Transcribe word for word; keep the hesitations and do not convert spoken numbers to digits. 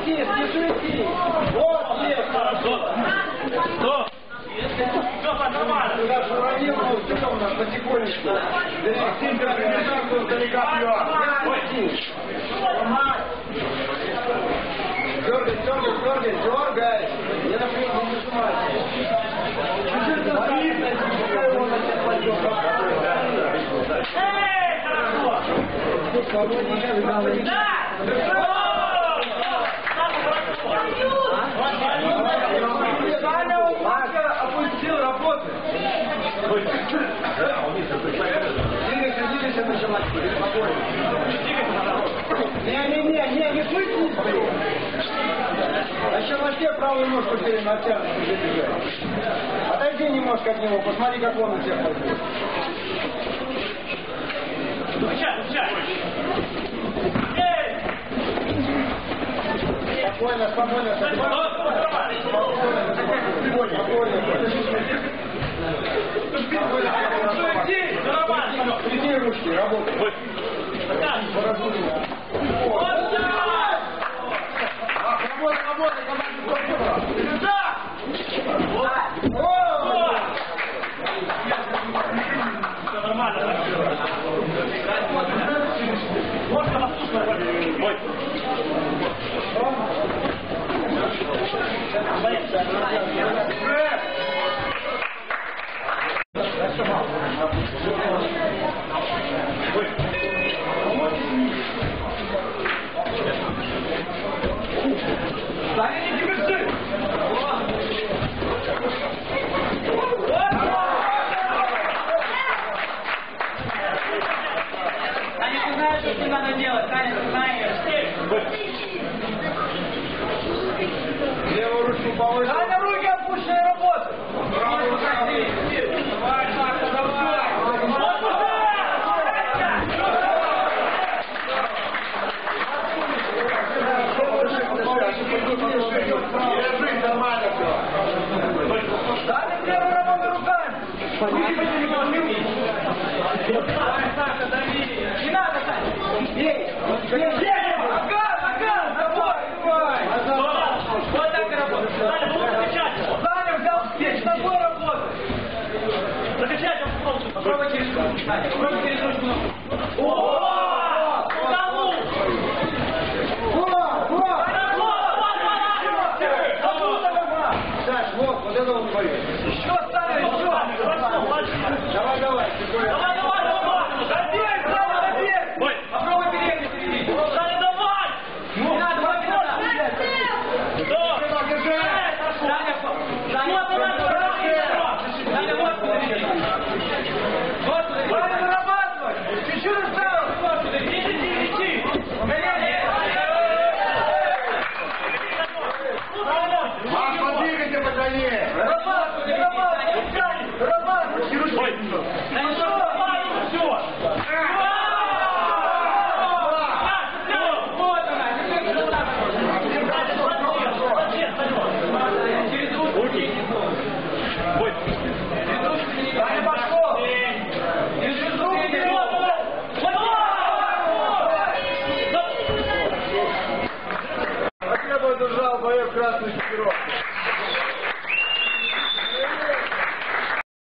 суетись, не суетись. Вот, есть. Стоп. Стоп. Все, нормально. Туда же уронил, но все у нас потихонечку. Симпер приближался издалека пьет. Дергай, дергай, дергай, дергай. Не напрягай, не нажимай. Чуть-чуть назад. Пускай его на тебя пойдет. Эй, хорошо. Саня, он опустил работы. Двигайся, двигайся, началась. Не-не-не, не, не суетись. На челноке правую ножку теперь натянут, уже бежать. Отойди немножко от него, посмотри, как он у тебя пойдет. Сейчас, сейчас. Спокойно, спокойно, спокойно. Спокойно, спокойно. Иди ручки, работай. Работай, работай, команда. Да! Все нормально. Можно послушать? Ой. Саня, не диверсируй! Саня, ты знаешь, что тебе надо делать? Саня, ты знаешь. Левую ручку повыше. Саня, руки опущенные, работают. Правую руку. Давай, Саша, давай. Лежи, нормально все. Дали левую работу руками. Давай, Саша, дави. Не надо, Саня. Ей. Нога, нога, давай, давай. Вот так и работает. Саня, ну закачать его. Саня взял спич, ногой работает. Закачать его полностью. Попробуй через ручку, Саня. Попробуй через ручку. О! Удалось! Ура, ура! Саш, вот, вот это он говорит. Еще, Саня, еще! Давай, давай, Давай, давай, давай! Забей, Саня, забей! Ой! Попробуй передний перевести. Саня, давай! Не надо, давай, не надо. Стоп! Саня, Саня, Саня, вот сюда веди. Вот сюда веди. Саня, вырабатывай! Чуть-чуть осталось! Вот сюда веди. Иди, иди! Маш, подвигайте быстрее! Вырабатывай, вырабатывай! Вырабатывай! Ой! Саня, что? Все! Вот она. Через ручку. Ой! Саня, пошел! Через ручку перевести. Я бы держал боев красный шкирок.